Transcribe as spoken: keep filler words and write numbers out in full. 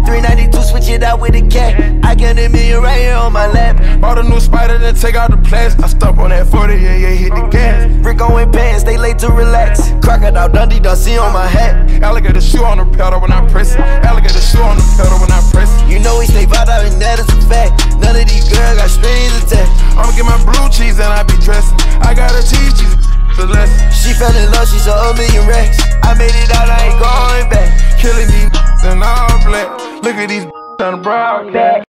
three ninety-two, switch it out with a cat. I got a million right here on my lap. Bought a new Spider, then take out the plastic. I stop on that forty, yeah, yeah, hit the gas. Rico in pants, they late to relax. Crocodile Dundee, done see on my hat. Alligator shoe on the pedal when I press it. Alligator shoe on the pedal when I press it. You know we stay bought out and that is a fact. None of these girls got strings attached. I'ma get my blue cheese and I be dressing. I got a cheese cheese for less. She fell in love, she saw a million racks. I made it out, I ain't going back. Killing these in all black. Look at these on the broad.